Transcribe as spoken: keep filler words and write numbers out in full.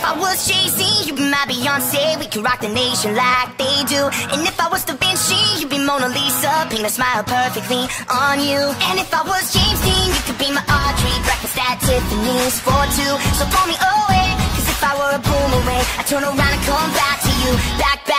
if I was Jay-Z, you'd be my Beyonce. We could rock the nation like they do. And if I was Da Vinci, you'd be Mona Lisa. Paint a smile perfectly on you. And if I was James Dean, you could be my Audrey. Breakfast at Tiffany's for two. So pull me away, cause if I were a boomerang, I'd turn around and come back to you. Back, back